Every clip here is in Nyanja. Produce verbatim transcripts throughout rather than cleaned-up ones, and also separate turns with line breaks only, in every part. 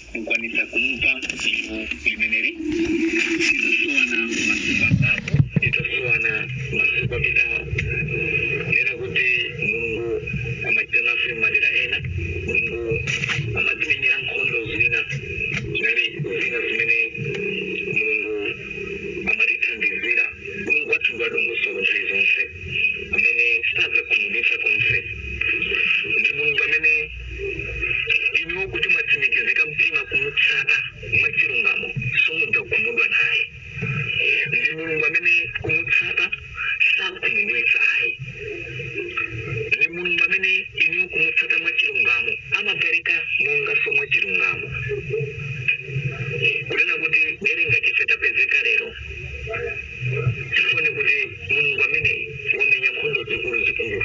kukwanisa kumpa iyo limeneri sitasoana masupa ngapo itasoana masupa bidao nena kuti Mungu amajana fi madira ena Mungu amatimenyera nkondo zina nari zina zimene Mungu amarithandizira Mungu atungado musoro zonse amene saza kumudisa konse ndi Mungu amene ino kuti matsimikizika mtima kumutsata mwachilungamo somuda kumudwa naye ndi Mulungu amene kumutsata sakumudwitsa ayi ndi Mulungu amene ino kumutsata mwachilungamo amapereka monga so mwachilungamo kulena kuti erenga chifetapezeka lero tifune kuti Mulungu amene wamenya nkhondo zikulu zikulu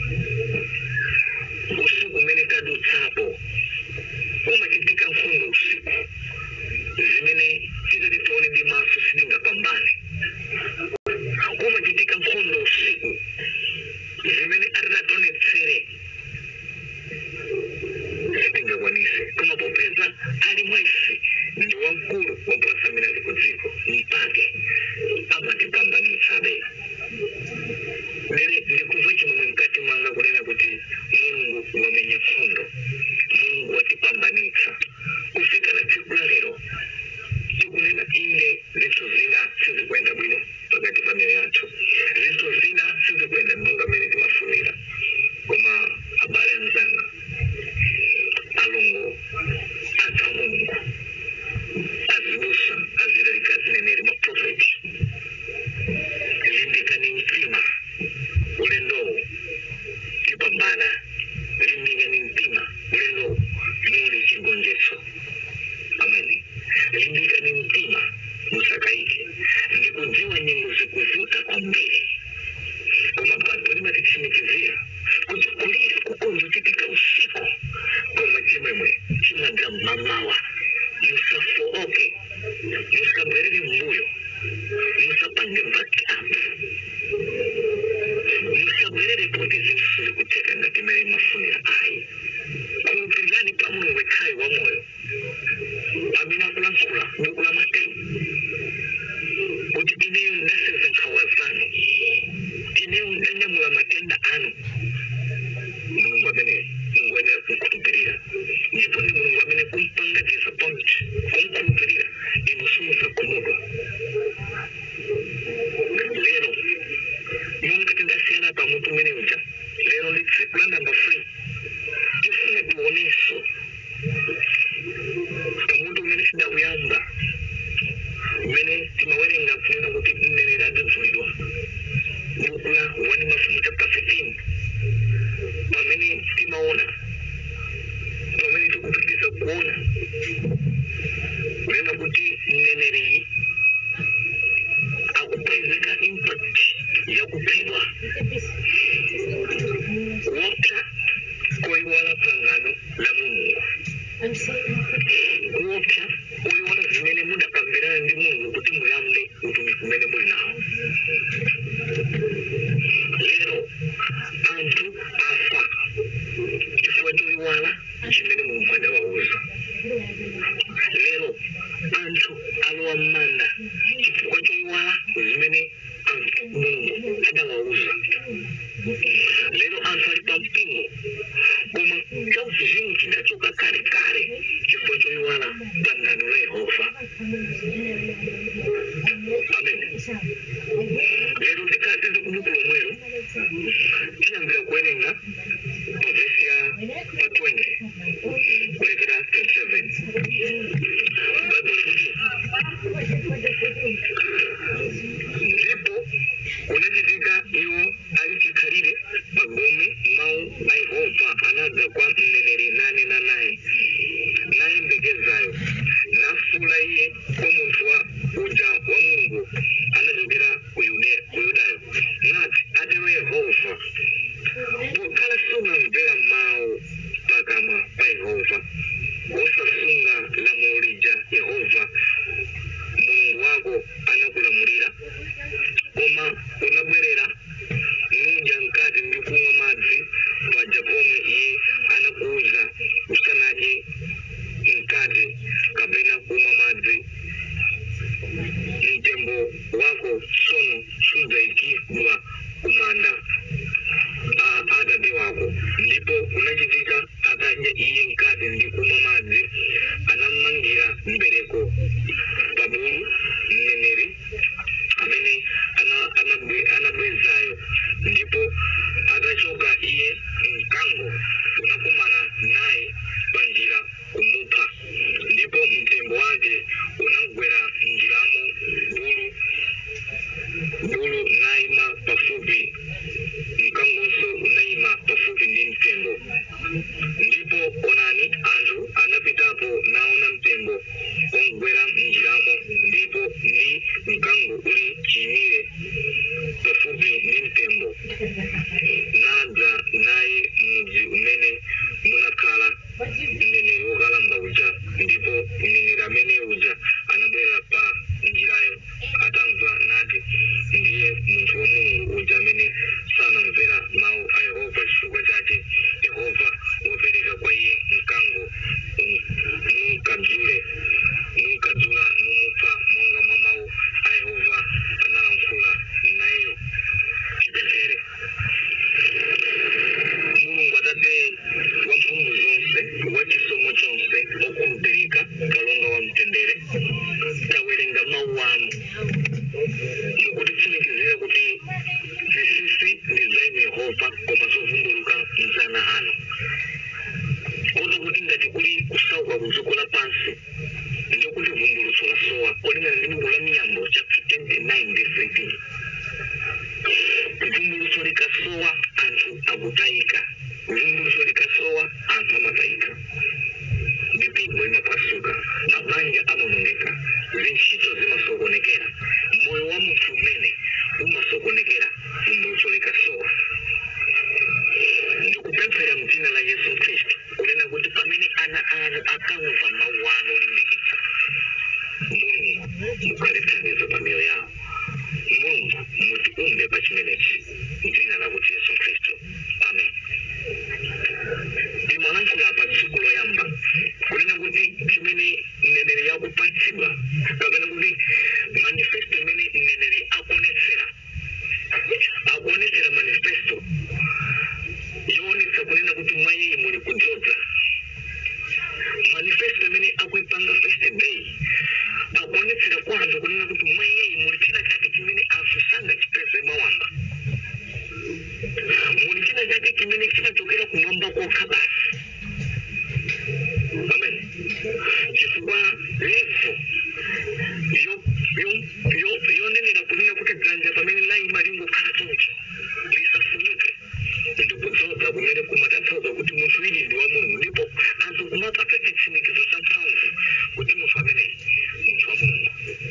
usiku umene tadutsapo umachitika nkhondo usiku zimene titati tione ndi maso sitingapambane umachitika nkhondo usiku zimene atitatonetsere sitingakwanise koma popeza ali mwaisi ndi wamkulu waposa amene ali kudziko mpake amatipambanitsabe lero ndikumva chimwe mkati mwanga kunena kuti Mulungu wamenya nkhondo Mungu watipambanitsa kufika na tsiku la lero tikunena inde zinthu zina sizikwenda bwino pakati pa miyoyo yathu zinthu zina sizikwenda monga amene timafunira koma abale anzanga alongo atha Mungu azibusa azilalika zineneri maprofeti limbikani mtima ulendo tipambana limbikani mtima ulendo muli chigonjetso amen limbikani mtima musakaike ndikudziwa nyengo zikuvuta kwambiri koma bado limatitsimikizira kuti kulira kukonzo chitika usiku koma chimwemwe chimadza mamawa musafooke musabwerere mbuyo musapange back up musabwerere poti zinthu zikuteka ngati mmene mafunira ayi kulupirani pa Mulungu wekhayi wa moyo amene akulankhula buku la Mateyu kuti ineyo ndaseza nkhawa zanu ineyo ndanyamula matenda anu Mulungu amene Mulungu amene kumkhulupirira ndipo ndi Mulungu amene kumpanga disappoint kumkhulupirira inu simuzakhumudwa lero Mungu tindasiyana pa mutu umene uja lero ndi tsiku la namba three tifune tioneso pa mutu umene sidakuyamba umene timawerenga kunena kuti mneneri adzudzulidwa buku la one Mafumu chapter fifteen pamene timaona pamene tikupitiriza kuona kunena kuti mneneri akupezeka impact ya kuphedwa kuopsa koiwala pangano la Mulungu kuopsa koiwala zimene mudapambirana ndi Mulungu kuti muyambe utumiki umene muli nawo lero anthu afa chifukwa choiwala chimene Mulungu adawauza lero anthu alowa m'manda chifukwa choiwala zimene Mulungu adawauza lero anthu ali pa mpingo koma chauzimu chidachoka kale kale chifukwa choiwala pangano la Yehova amen lero tikati ndikubuku lomwelo tinambira kuwerenga pa vesi ya pa twenty kulekera twenty-seven Bible kuti ndipo kunachitika iwo alichikhalire pagome mawu a Yehova anadza kwa mneneri nane na naye nayembekezayo nafula iye kwa munthu wa uja wa Mulungu anachokera ku Yudayo nati atero Yehova pokhala sunamvera mawu pakamwa pa Yehova osasunga lamulo lija Yehova Mulungu wako anakulamulira koma unabwerera nuja mkati ndi kumwa madzi paja pomwe iye anakuuza usanadye mkate la pansi ndio kuti vumbuluso la sowa kulingana ndi buku la Miyambo chapter twenty-nine verse eighteen. Vumbuluso likasowa anthu akutayika, vumbuluso likasowa anthu amatayika. Mipingo imapasuka, mabanja amanongeka, zintchito zimasokonekera, moyo wa munthu umene umasokonekera vumbuluso likasowa. Ndikupemphera mdzina la Yesu Khristu kunena kuti pamene ana anu akamva mawu anu olimbikitsa, Mulungu mukhale thandizo pa miyoyo yawo. Mulungu mutiumbe pa chimenechi mdzina la kuti Yesu Khristu. Amen. Timalankhula pa tsiku loyamba kunena kuti chimene mneneri yakupatsidwa kapena kuti manifesto imene mneneri akuonetsera akuonetsera manifesto yoonetsa kunena kuti mwa yeye muli kudzoza. Manifesto imene akuipanga first day akuonetsera kwa anthu kunena kuti mwa yeye muli china chake chimene anthu sangachipeze mawamba, muli china chake chimene chinachokera kumwamba kokha basi. Amen. Chifukwa levo yonenera kunena kuti dzanja pamene layima lingokhala choncho lisafunyuke ndikudzoza kumene kumatanthauza kuti munthu wili ndi wa Mulungu, ndipo anthu kumapata chitsimikizo cha mphamvu kuti munthu ameneyi munthu wa Mulungu.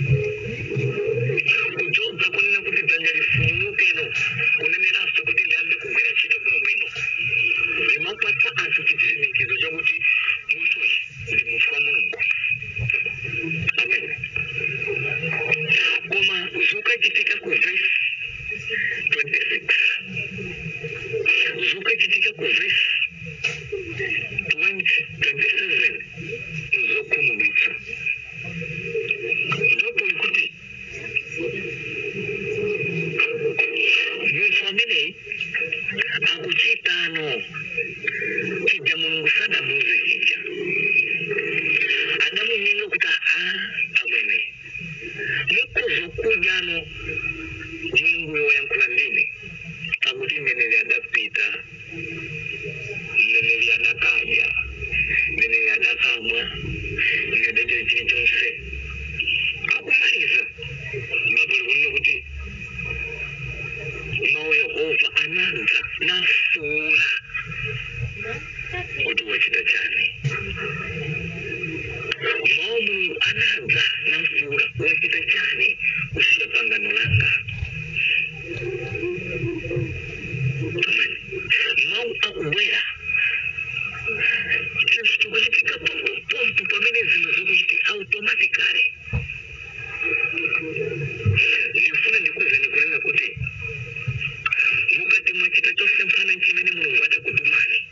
Kudzoza kunena kuti dzanja lifunyukeno kuneneranso kuti liyambe kugwira ntchito bwinobwino, zimapatsa anthu chitsimikizo chakuti munthuyu ndi munthu wa Mulungu. Amen. Koma zukachitika ku verse twenty-six, zukachitika ku verse twenty, twenty-seven nzokhumudwitsa. Ndipo likuti munthu ameneyi akuchitano chija Mulungu sadamuuze chija. Adamunyenga kuti a amwene mukhoza kujano Mulungu yoyankhula ndine akuti mneneri adapita, mneneri adakadya, mneneri adakamwa, mneneri adachita chilichonse. Akumaliza ndipo likunena kuti mawu Yehova anadza nafuula kuti wachita chani. Mawu Mulungu anadza nafuula wachita chani kusiya pangano langa. Amen. Mawu akubwera chikuchitika pompo pamene zinthu zikuchitika automatically. Ndifuna ndikuzeni kunena kuti mukati mwachita chonse mphana chimene Mulungu adakutumani,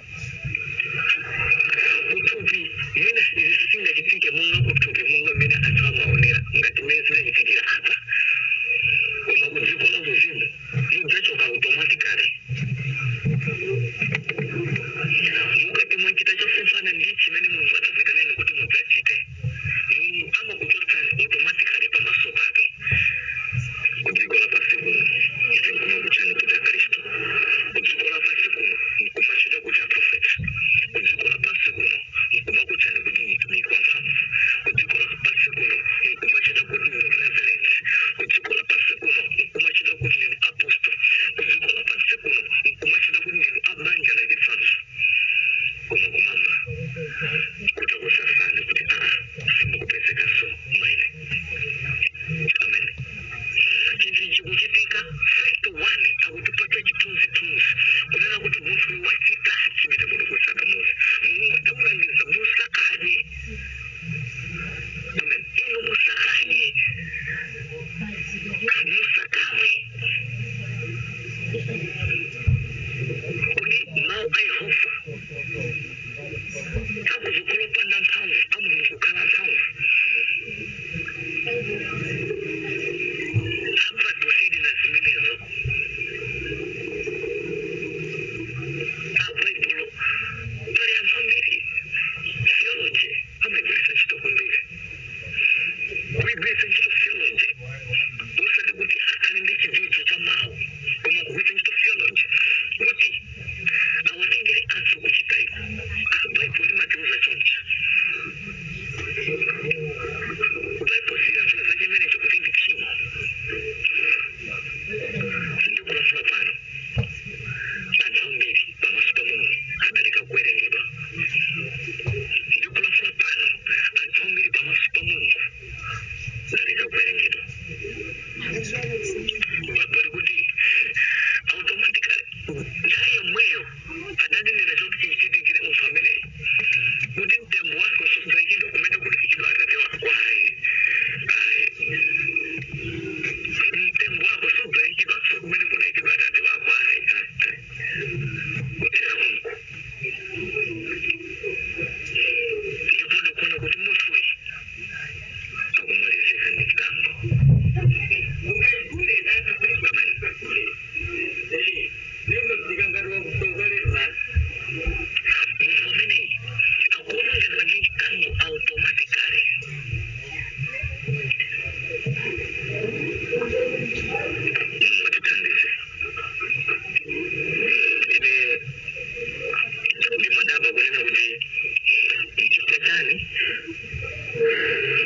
kuthupi mwina sizisingachitike munga kuthupi munga mmene anthu amaonera ngati mmene zinachitikira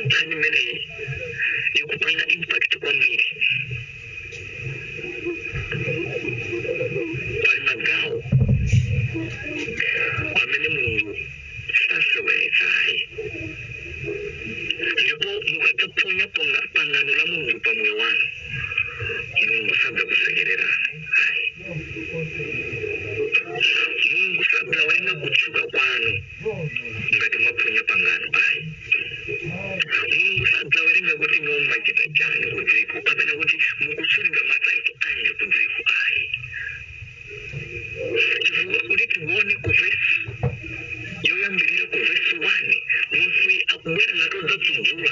nkhani imeneyi ikupanga impact kwambiri. Pali magawo amene Mulungu saseweretsayi, ndipo mukadzaphonya pangano la Mulungu pa moyo wanu, Mulungu sadzakusekererani. Ayi, Mulungu sadzawerenga kutchuka kwanu ngati mwaphonya pangano. Ayi, Mulungu sadzawerenga kuti mumachita chani ku dziko kapena kuti mukutchulidwa mataito anje ku dziko. Ayi, chifukwa kuti tione ku vesi yoyambirira ku vesi one, munthu akubwera nato dzadzudzula.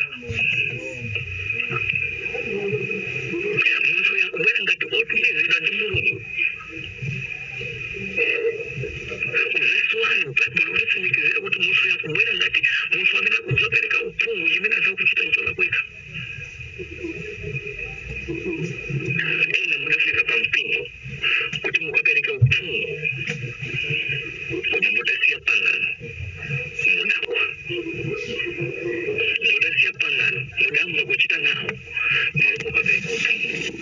Munthu yakubwera ngati otumizidwa ndi Mulungu. Ku vesi one Baibulo litsimikizira kuti munthu yakubwera ngati munthu amene akudzapereka uphungu chimene azakuchita nchola kwekha. Ena mudafika pa mpingo kuti mukapereka uphungu koma mudasiya pangano, mudakwa. Mudasiya pangano, mudamba kuchita nawo malo mukapereka uphungu.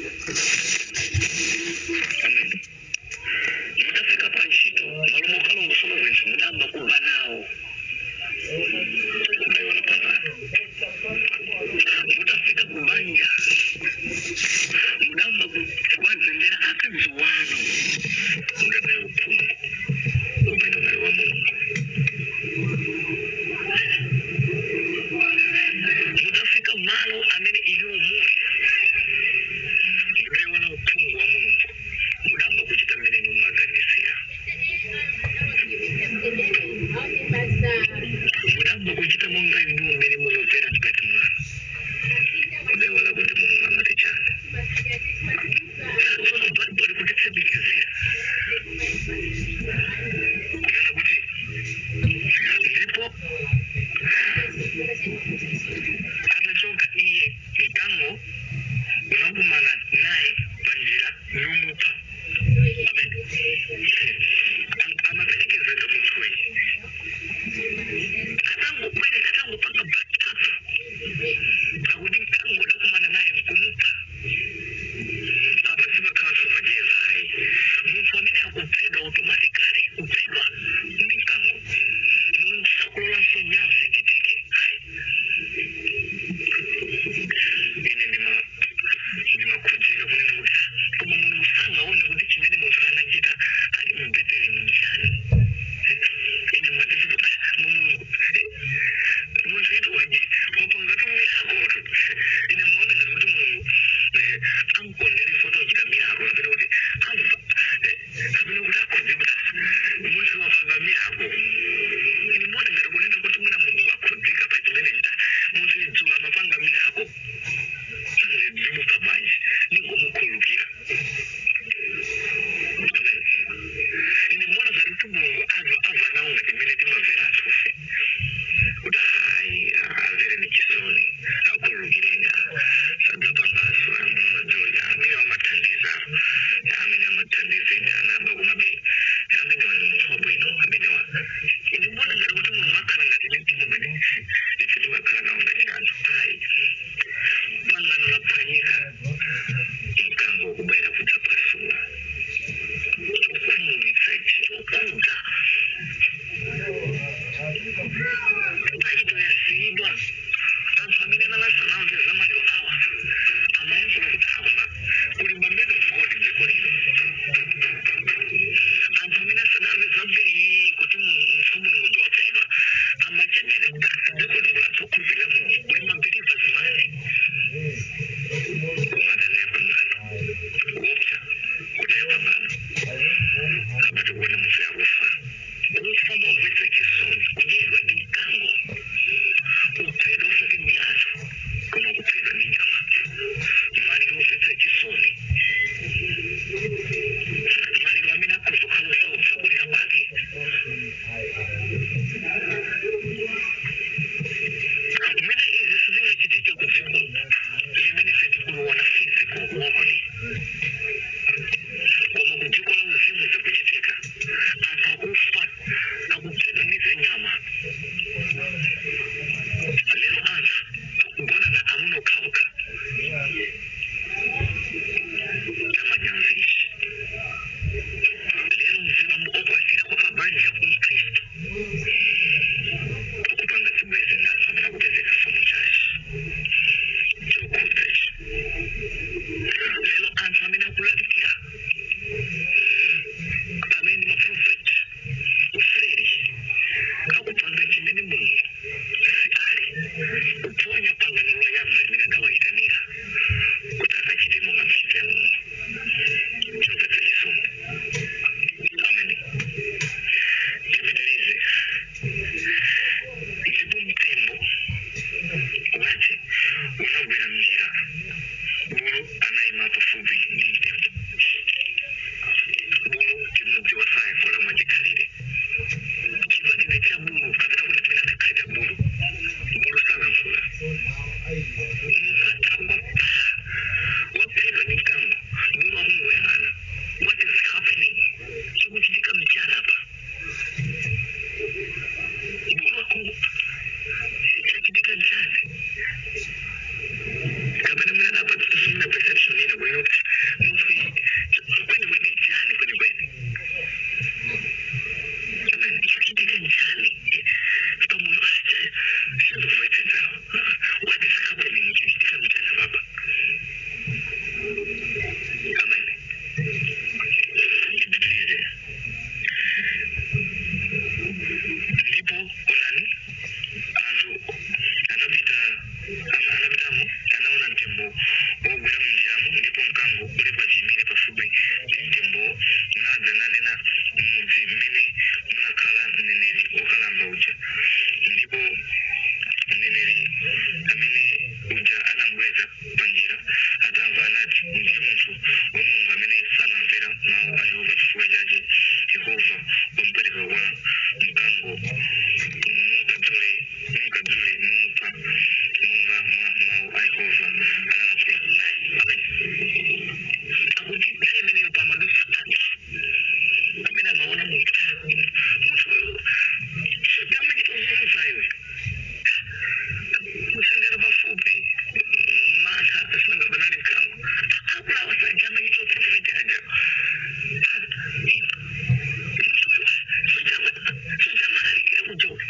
Amen. Mudafika pa ntchito malo mukalongosola zinthu mudamba kuba nawo, kudayiwala pangano. Mudafika kubanja mudamba kuwazembera akazi wanu, mudadaye uphungu umene unali wa Mulungu. Mudafika malo amene iliwo muli, mudayiwala uphungu wa Mulungu, mudamba kuchita mmene mumaganizira. Mudamba kuchita monga inu mmene muzomvera mkati mwanu, mudayiwala kuti Mulungu amati chani. Tsono Baibulo likutitsimikizira kunena kuti ndipo atachoka iye mkango unakumana naye panjira yomupha. Amen. Amaperekezeka munthu uyu atangobwerera atangopanga backup akuti mkango unakumana naye mkumupha. Apa sipakhalanso majeza. Ayi, munthu amene akuphedwa automatically kuphedwa ndi mkango. Mulungu sakulolanso nyawo zichitike. Ayi, uponya pangano lwa yamba limina dawa itanira kutaka chitimo nga mshitemu chopeta chisomo. Amen. Chipitilize ndipo mtembo wache unagwera mjira bulu anaima pafupi ndi mtembo. Bulu chimudzi wa saye kula mwachikalire chivadide cha bulu kapita kuna tumina nakaita bulu bulu sana nkula mfata wapa wapedwa ni mkango bulu ahungu ya ana. What is happening? Chikuchitika mchana hapa bulu ahungu chikitika mchana kapita mwana hapa tutasumina perception nina bueno mwiswi kwenye kwenye jani kwenye kwenye amen chikitika mchana pamoja acha sio right now. What is happening? Chikitika mchana baba. Amen. Chipitilize ndipo onani antu anapita anapitamo anaona mtembo ogwera munjiramu ndipo mkango uli pachimire pafupi ndi mtembo nadza nanena mudzi mmene munakhala mneneri okalamba uja ndipo mneneri amene uja anamubweza panjira atamva anati ndiye munthu wa Mulungu amene sanamvera mawu a Yehova chifukwa chache Yehova wamupereka kwa mkango nunkadzule nunkadzule numupa monga mwa mawu a Yehova analankhula naye. Amen. Akuti nthawi imeneyo pamadusa anthu amene amaona munthu munthu uyo amachita zimva iwe kusendera pafupi mantha asinangabanani mkango akulawa sajja amachita uprofeti aja munthu uyo sojama analikira kujoka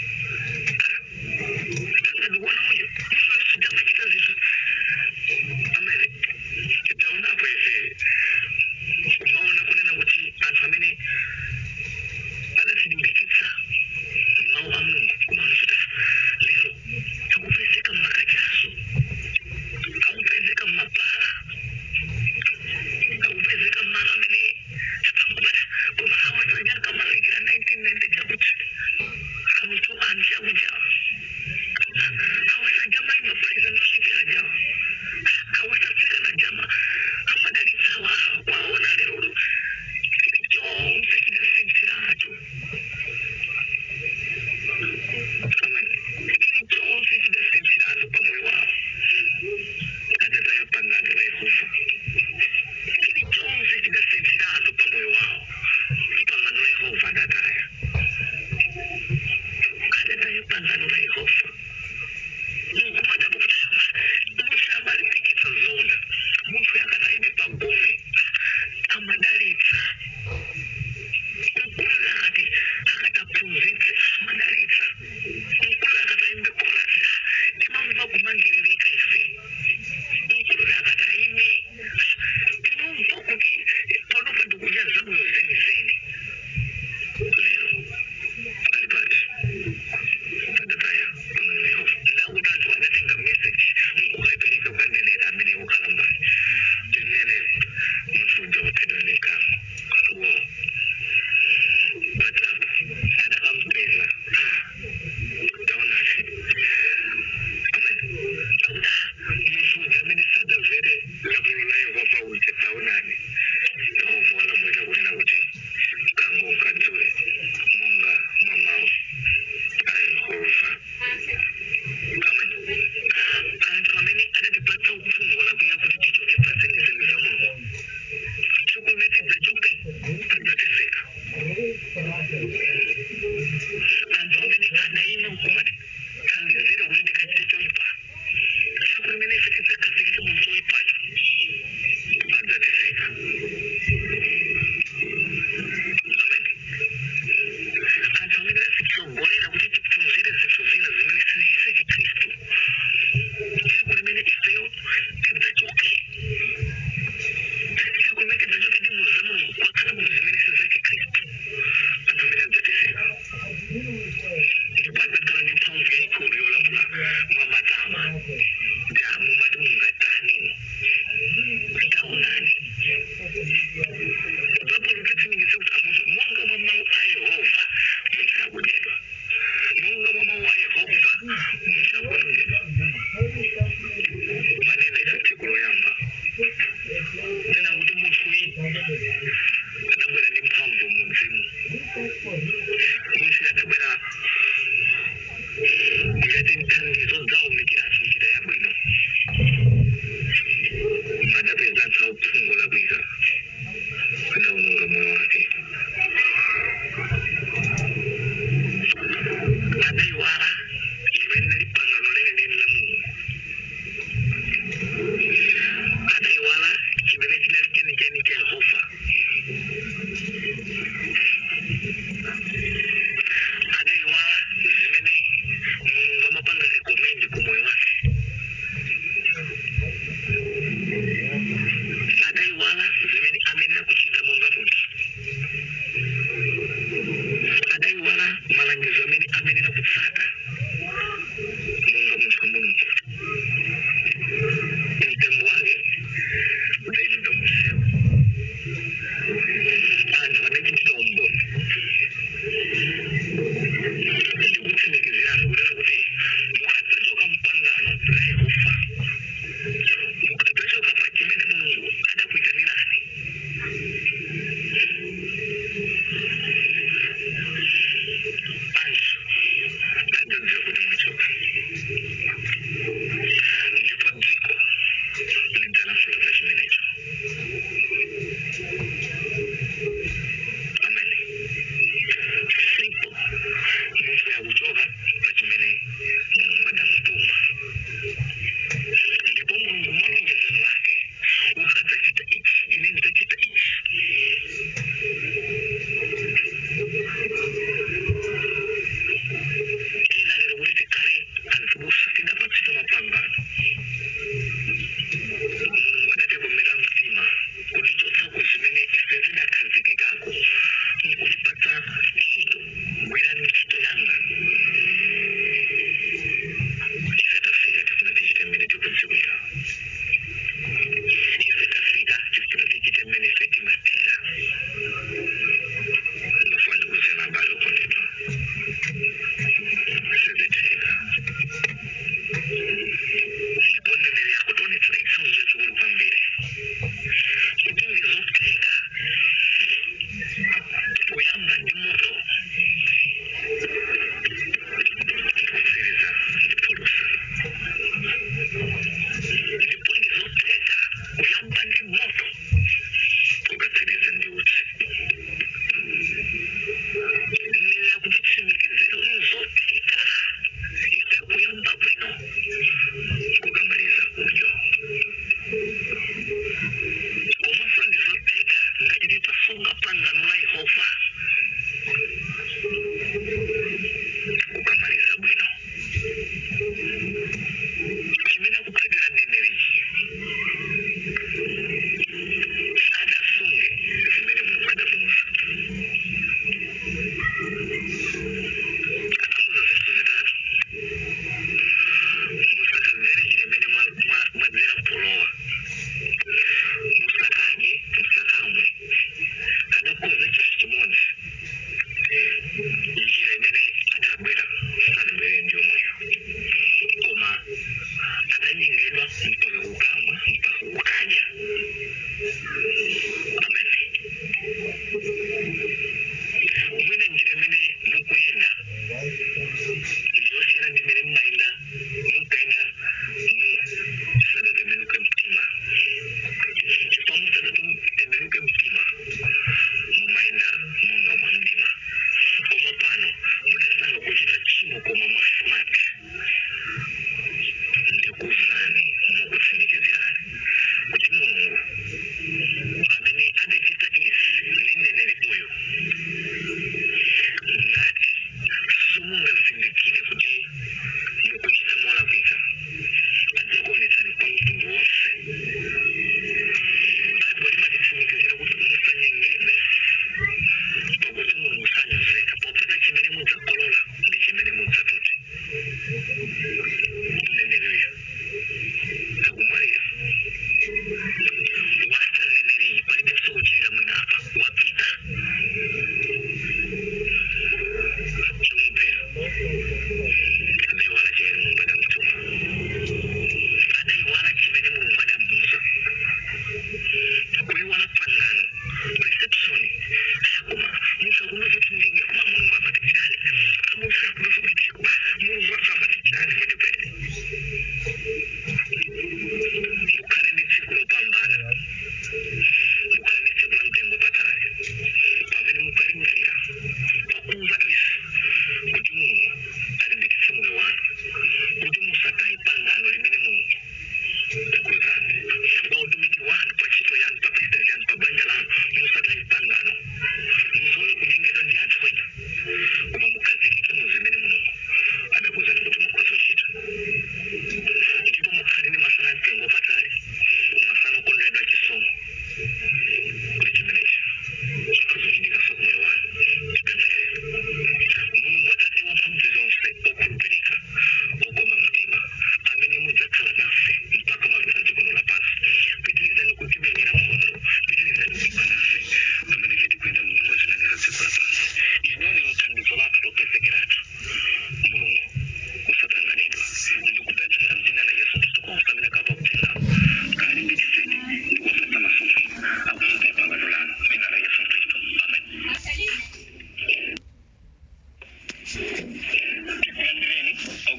angadikuona uyo munthu uyo sojama achita zinthu. Amen. Taona hapo ese kumaona kunena kuti anthu amene adatilimbikitsa mawu a Mulungu kumazuta lero akupezeka mmakachaso akupezeka mmapala akupezeka mmala amene akangubata koma awasanja akamalikira nineteen ninety chakuti amutu anje akujawa awasanja maima presentation yajawa awasatsika na jama amadalitsawa waona lero chili chonse chidasinthiracho. Amen. Chili chonse chidasinthiracho pamoyo wawo adataya pangano la Yehova. Chili chonse chidasinthiracho pamoyo wawo pangano la Yehova adataya adataya pangano la Yehova. Mukumada kutama mushamba lipikitsa zona munthu yakataime pagome amadalitsa mkulu akati akataphunzitse amadalitsa mkulu akataime kolasa timamva kumangiririka ife mkulu akataime timamva kuti panopa ndikuja zamoyo zeni zeni lero alipati adataya pangano la Yehova ndakuti anthu anatenga message nkukayipereka kukanenera amene ukhalambani tinenere munthu uja waphedwa nekamo wo but adakamupeza taonani. Amen.